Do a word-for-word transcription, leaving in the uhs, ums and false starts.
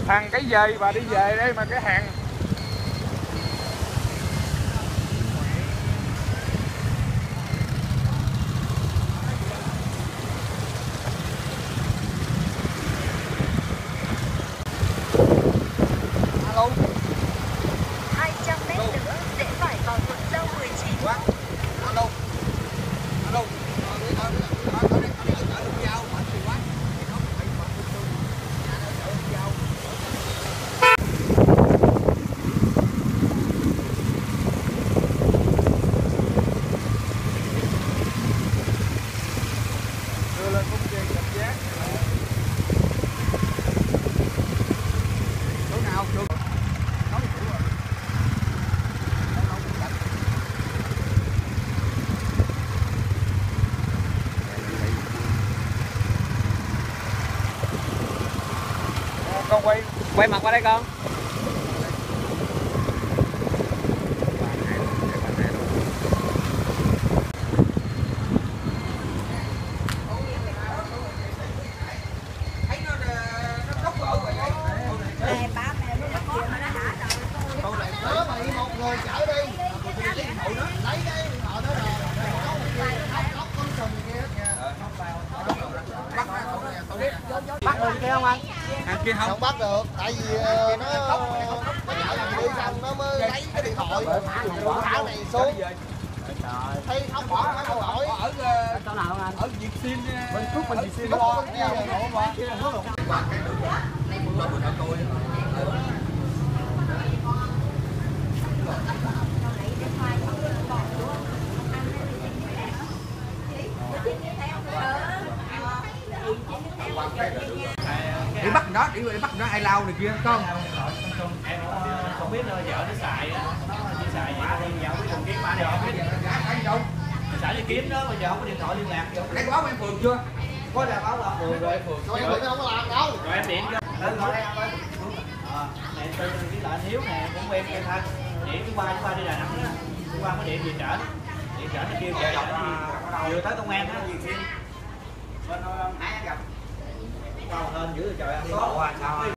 Thằng cái dời bà đi về đây mà cái hàng hai trăm mét nữa rẽ phải vào Thuận Châu mười chín. Alo. Alo. đưa lên công viên cảm giác Chỗ nào? Chỗ nói chủ rồi. con quay Quay mặt qua đây con. Này ba mẹ nó bắt chuyện mà nó hả rồi. Thôi lại nhớ mà một người chở đi. Lấy cái điện thoại đó rồi. Lóc con sừng kia hết nha. Bắt Bắt được kia không anh? hàng kia không không bắt được, tại vì uh, nó nó đi xong nó mới lấy cái điện thoại thả này xuống. Thấy không bỏ nó không nổi. ở Chỗ nào không anh? ở Việt Xin bên Phước bên Việt Xin Đúng lo con kia rồi. đi bắt nó đi bắt nó ai lao này kia không Em không biết vợ nó xài á, nó chỉ xài vậy thôi, giờ không biết dùng kiếm mã này không biết. Xài đi kiếm đó mà giờ không có điện thoại liên lạc. lấy báo em phường chưa Có là báo là phường rồi, phường. Rồi em không có làm đâu. Rồi em điện cho. Lên gọi đây anh ơi. Ờ, này tên với lại Hiếu nè, cũng quen em thân. Điện thứ ba, thứ ba đi Đà Nẵng á. Thứ ba mới điện về trển. Điện trển nó kêu về vừa tới công an á. Bên hãy gặp. Cao hơn dữ rồi trời ơi.